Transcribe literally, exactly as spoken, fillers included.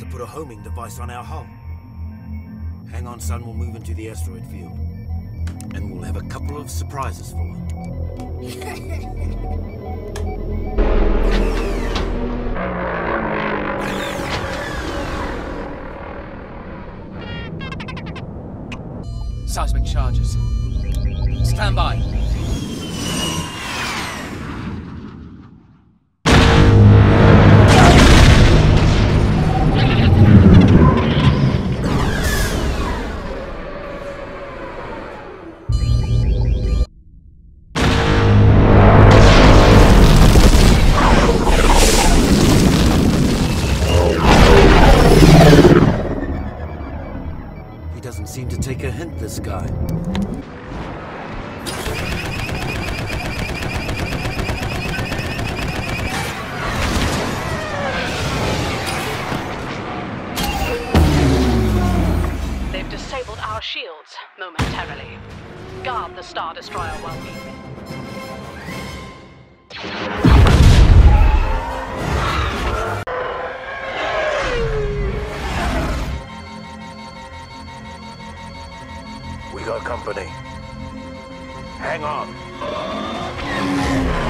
put a homing device on our hull. Hang on, son, we'll move into the asteroid field. And we'll have a couple of surprises for him. Seismic charges. Stand by. He doesn't seem to take a hint, this guy. They've disabled our shields momentarily. Guard the Star Destroyer while we... We got company. Hang on.